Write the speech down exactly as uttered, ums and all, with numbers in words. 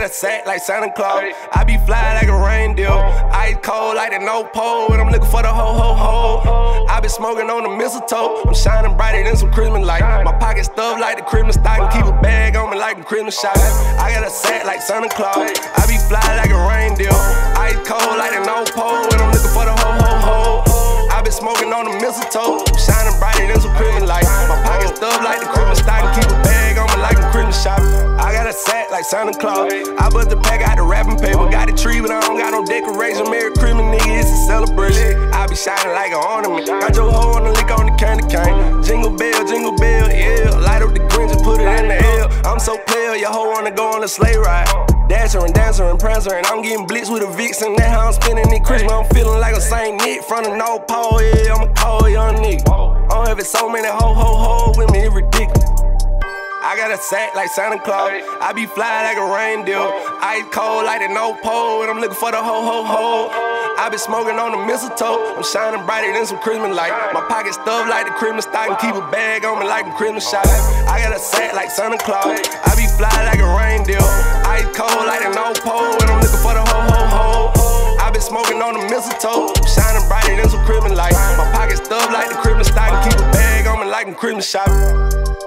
a sack like Santa Claus. I be fly like a reindeer. Ice cold like the North Pole. And I'm looking for the ho ho ho. I been smoking on the mistletoe. I'm shining brighter than some Christmas light. My pocket stuffed like the Christmas stocking. Keep a bag on me like a Christmas shot. I got a sack like Santa Claus. I be fly like a reindeer. Ice cold like the North Pole. And I'm looking for the ho ho ho. I been smoking on the mistletoe. I'm shining brighter than some Christmas light. My pocket stuffed like the Christmas stocking. Keep a bag on me like a Christmas shop. I got a sack like Santa Claus. I bust the pack out the wrapping paper. Got a tree, but I don't got no decoration. Merry Christmas, nigga, it's a celebration. I be shining like an ornament. Got your hoe on the lick on the candy cane. Jingle bell, jingle bell, yeah. Light up the Grinch and put it in the air. I'm so player, your hoe wanna go on a sleigh ride. Dancer and dancer and prancer, and I'm getting blitzed with a vixen. That how I'm spending it Christmas. I'm feeling like a Saint Nick from the North Pole. Yeah, I'm a cold young nigga. I don't have it so many ho ho ho with me, it's ridiculous. I got a sack like Santa Claus. I be fly like a reindeer. Ice cold like the North Pole. And I'm looking for the ho ho ho. I been smoking on the mistletoe. I'm shining brighter than some Christmas light. My pocket stuffed like the Christmas stocking. Keep a bag on me like a Christmas shot. I got a sack like Santa Claus. I be fly like a reindeer. Ice cold like the North Pole. And I'm looking for the ho ho ho. I been smoking on the mistletoe. I'm shining brighter than some Christmas light. My pocket stuffed like the Christmas stocking. Keep a bag on me like a Christmas shop.